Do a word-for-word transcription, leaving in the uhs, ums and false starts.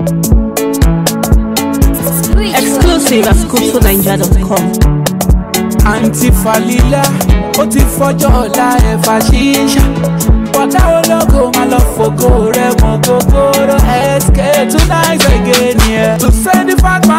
Exclusive at scoop nigeria dot com. Auntie Falila, ó ti fọjọ́ ọ̀la ẹ̀fà ṣíṣà. Bọ̀dá ológo máa lọ fògo rẹ̀ mọ́ gogoro. S K tonight again, yeah. To send the fat man.